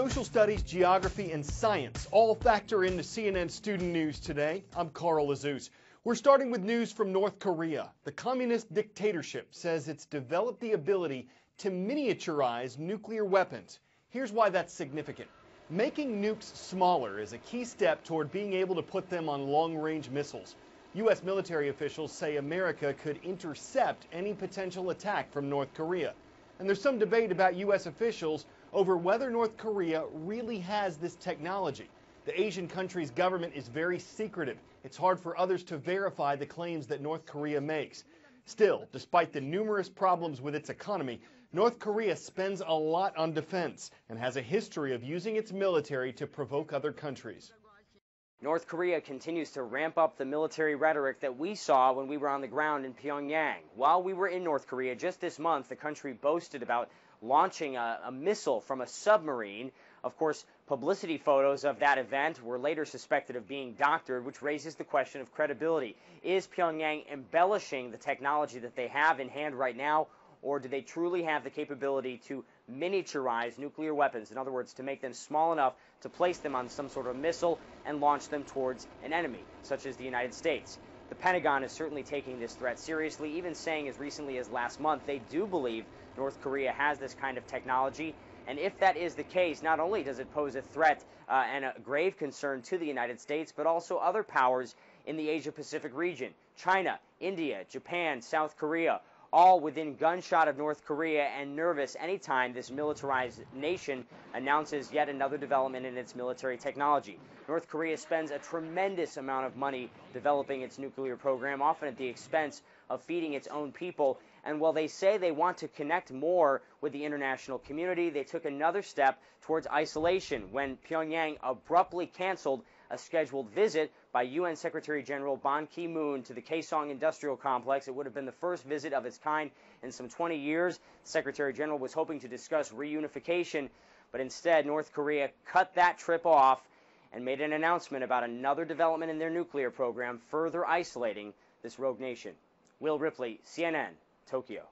Social studies, geography, and science all factor into CNN student news today. I'm Carl Azus. We're starting with news from North Korea. The communist dictatorship says it's developed the ability to miniaturize nuclear weapons. Here's why that's significant. Making nukes smaller is a key step toward being able to put them on long-range missiles. U.S. military officials say America could intercept any potential attack from North Korea. And there's some debate about U.S. officials over whether North Korea really has this technology. The Asian country's government is very secretive. It's hard for others to verify the claims that North Korea makes. Still, despite the numerous problems with its economy, North Korea spends a lot on defense and has a history of using its military to provoke other countries. North Korea continues to ramp up the military rhetoric that we saw when we were on the ground in Pyongyang. While we were in North Korea just this month, the country boasted about launching a missile from a submarine. Of course, publicity photos of that event were later suspected of being doctored, which raises the question of credibility. Is Pyongyang embellishing the technology that they have in hand right now, or do they truly have the capability to miniaturize nuclear weapons? In other words, to make them small enough to place them on some sort of missile and launch them towards an enemy, such as the United States. The Pentagon is certainly taking this threat seriously, even saying as recently as last month they do believe North Korea has this kind of technology. And if that is the case, not only does it pose a threat and a grave concern to the United States, but also other powers in the Asia-Pacific region. China, India, Japan, South Korea, all within gunshot of North Korea and nervous anytime this militarized nation announces yet another development in its military technology. North Korea spends a tremendous amount of money developing its nuclear program, often at the expense of feeding its own people. And while they say they want to connect more with the international community, they took another step towards isolation when Pyongyang abruptly canceled a scheduled visit by UN Secretary General Ban Ki-moon to the Kaesong Industrial Complex. It would have been the first visit of its kind in some 20 years. The Secretary General was hoping to discuss reunification, but instead North Korea cut that trip off and made an announcement about another development in their nuclear program, further isolating this rogue nation. Will Ripley, CNN, Tokyo.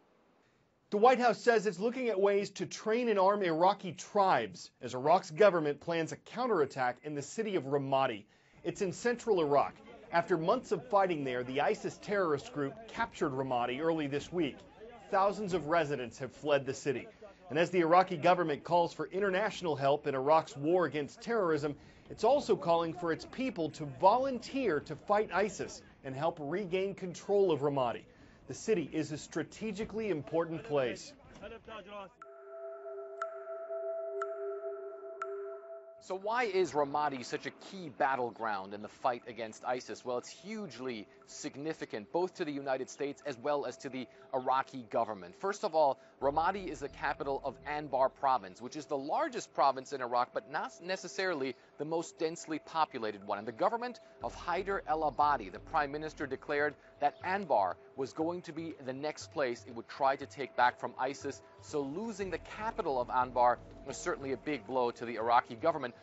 The White House says it's looking at ways to train and arm Iraqi tribes as Iraq's government plans a counterattack in the city of Ramadi. It's in central Iraq. After months of fighting there, the ISIS terrorist group captured Ramadi early this week. Thousands of residents have fled the city. And as the Iraqi government calls for international help in Iraq's war against terrorism, it's also calling for its people to volunteer to fight ISIS and help regain control of Ramadi. The city is a strategically important place. So why is Ramadi such a key battleground in the fight against ISIS? Well, it's hugely significant, both to the United States as well as to the Iraqi government. First of all, Ramadi is the capital of Anbar province, which is the largest province in Iraq, but not necessarily the most densely populated one. And the government of Haider el-Abadi, the prime minister, declared that Anbar was going to be the next place it would try to take back from ISIS. So losing the capital of Anbar was certainly a big blow to the Iraqi government.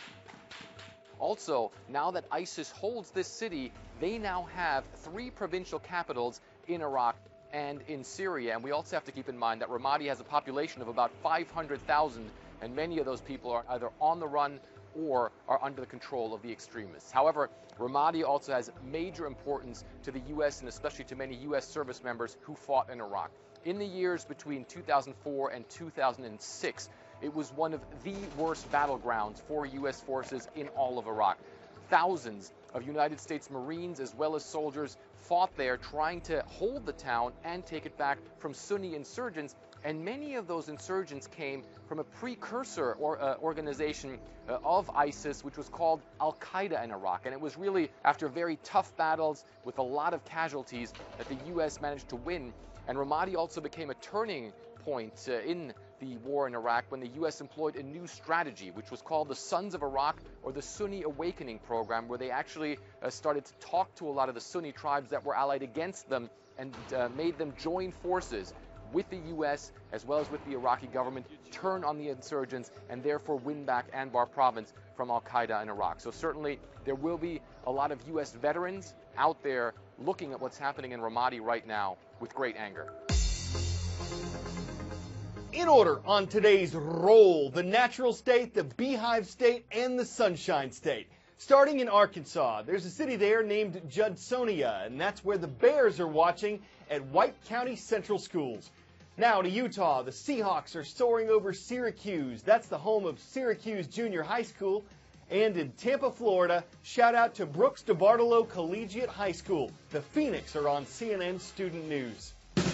Also, now that ISIS holds this city, they now have 3 provincial capitals in Iraq and in Syria. And we also have to keep in mind that Ramadi has a population of about 500,000, and many of those people are either on the run or are under the control of the extremists. However, Ramadi also has major importance to the U.S. and especially to many U.S. service members who fought in Iraq. In the years between 2004 and 2006, it was one of the worst battlegrounds for U.S. forces in all of Iraq. Thousands of United States Marines as well as soldiers fought there trying to hold the town and take it back from Sunni insurgents. And many of those insurgents came from a precursor organization of ISIS, which was called Al-Qaeda in Iraq. And it was really after very tough battles with a lot of casualties that the U.S. managed to win. And Ramadi also became a turning point in the war in Iraq when the U.S. employed a new strategy, which was called the Sons of Iraq, or the Sunni Awakening Program, where they actually started to talk to a lot of the Sunni tribes that were allied against them and made them join forces with the U.S. as well as with the Iraqi government, turn on the insurgents, and therefore win back Anbar province from Al-Qaeda in Iraq. So certainly there will be a lot of U.S. veterans out there looking at what's happening in Ramadi right now with great anger. In order on today's roll, the natural state, the beehive state, and the sunshine state. Starting in Arkansas, there's a city there named Judsonia, and that's where the Bears are watching at White County Central Schools. Now to Utah, the Seahawks are soaring over Syracuse. That's the home of Syracuse Junior High School. And in Tampa, Florida, shout out to Brooks DeBartolo Collegiate High School. The Phoenix are on CNN Student News.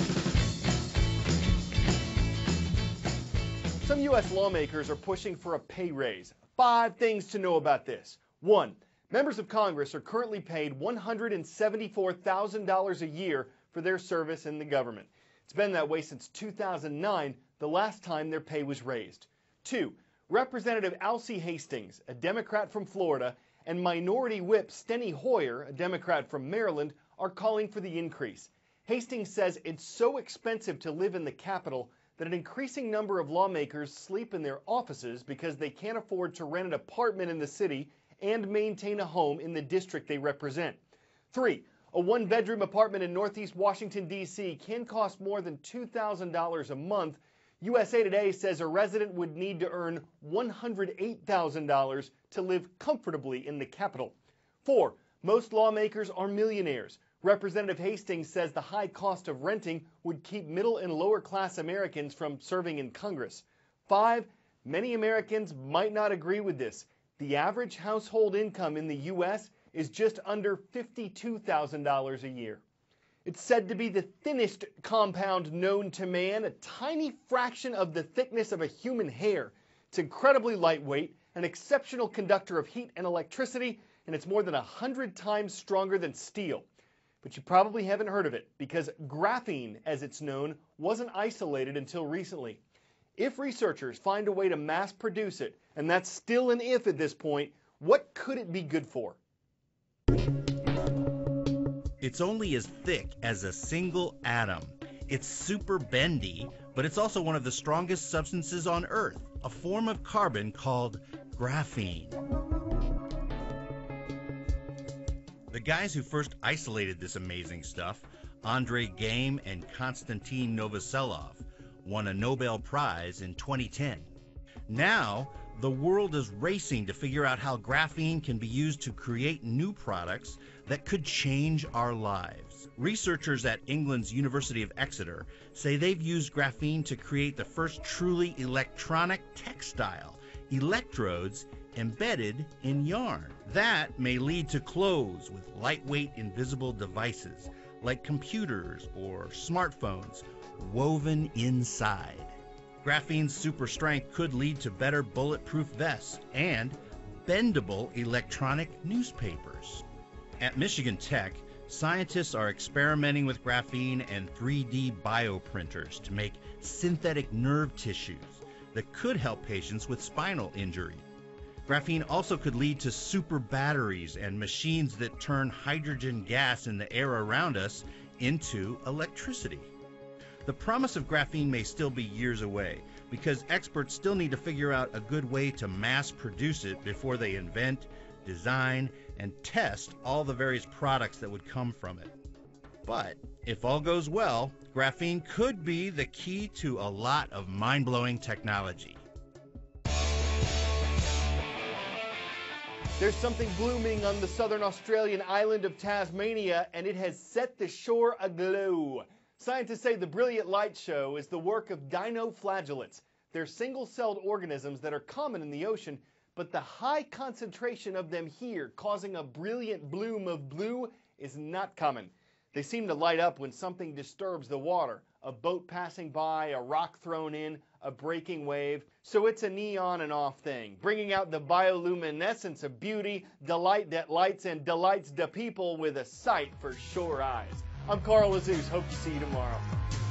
Some U.S. lawmakers are pushing for a pay raise. 5 things to know about this. 1. Members of Congress are currently paid $174,000 a year for their service in the government. It's been that way since 2009, the last time their pay was raised. 2. Representative Alcee Hastings, a Democrat from Florida, and Minority Whip Steny Hoyer, a Democrat from Maryland, are calling for the increase. Hastings says it's so expensive to live in the Capitol that an increasing number of lawmakers sleep in their offices because they can't afford to rent an apartment in the city and maintain a home in the district they represent. 3. A one-bedroom apartment in Northeast Washington, D.C. can cost more than $2,000 a month. USA Today says a resident would need to earn $108,000 to live comfortably in the Capitol. 4. Most lawmakers are millionaires. Representative Hastings says the high cost of renting would keep middle and lower class Americans from serving in Congress. 5. Many Americans might not agree with this. The average household income in the U.S. is just under $52,000 a year. It's said to be the thinnest compound known to man, a tiny fraction of the thickness of a human hair. It's incredibly lightweight, an exceptional conductor of heat and electricity, and it's more than 100 times stronger than steel. But you probably haven't heard of it because graphene, as it's known, wasn't isolated until recently. If researchers find a way to mass produce it, and that's still an if at this point, what could it be good for? It's only as thick as a single atom. It's super bendy, but it's also one of the strongest substances on Earth, a form of carbon called graphene. The guys who first isolated this amazing stuff, Andrei Geim and Konstantin Novoselov, won a Nobel Prize in 2010. Now, the world is racing to figure out how graphene can be used to create new products that could change our lives. Researchers at England's University of Exeter say they've used graphene to create the first truly electronic textile, electrodes embedded in yarn. That may lead to clothes with lightweight invisible devices like computers or smartphones woven inside. Graphene's super strength could lead to better bulletproof vests and bendable electronic newspapers. At Michigan Tech, scientists are experimenting with graphene and 3D bioprinters to make synthetic nerve tissues that could help patients with spinal injury. Graphene also could lead to super batteries and machines that turn hydrogen gas in the air around us into electricity. The promise of graphene may still be years away because experts still need to figure out a good way to mass produce it before they invent, design, and test all the various products that would come from it. But if all goes well, graphene could be the key to a lot of mind-blowing technology. There's something blooming on the southern Australian island of Tasmania, and it has set the shore aglow. Scientists say the brilliant light show is the work of dinoflagellates. They're single-celled organisms that are common in the ocean, but the high concentration of them here, causing a brilliant bloom of blue, is not common. They seem to light up when something disturbs the water. A boat passing by, a rock thrown in, a breaking wave. So it's a neon and off thing, bringing out the bioluminescence of beauty, delight that lights and delights the people with a sight for sore eyes. I'm Carl Azus. Hope to see you tomorrow.